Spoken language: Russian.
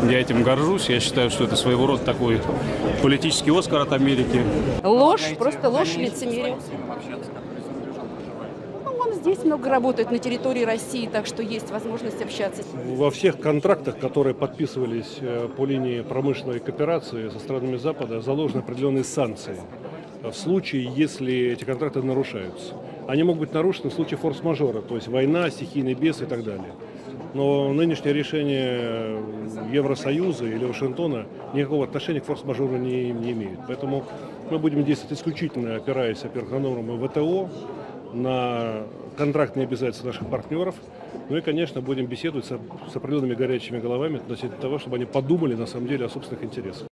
Я этим горжусь. Я считаю, что это своего рода такой политический Оскар от Америки. Ложь, просто ложь, лицемерие. Ну, он здесь много работает на территории России, так что есть возможность общаться. Во всех контрактах, которые подписывались по линии промышленной кооперации со странами Запада, заложены определенные санкции в случае, если эти контракты нарушаются. Они могут быть нарушены в случае форс-мажора, то есть война, стихийный бедствия и так далее. Но нынешнее решение Евросоюза или Вашингтона никакого отношения к форс-мажору не имеют. Поэтому мы будем действовать исключительно опираясь, во-первых, на нормы ВТО, на контрактные обязательства наших партнеров. Ну и, конечно, будем беседовать с определенными горячими головами относительно того, чтобы они подумали на самом деле о собственных интересах.